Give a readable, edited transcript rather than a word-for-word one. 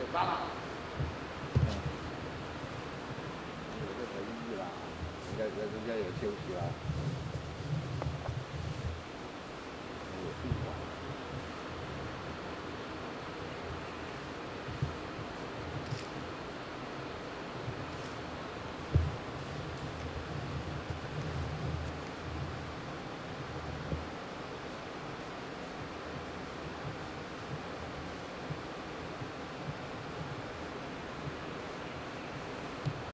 干了。 有这个意义了，人家也休息了。